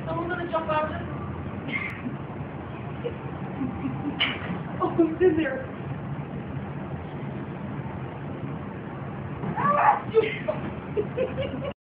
Someone's gonna jump out. Oh, who's in there? Ah!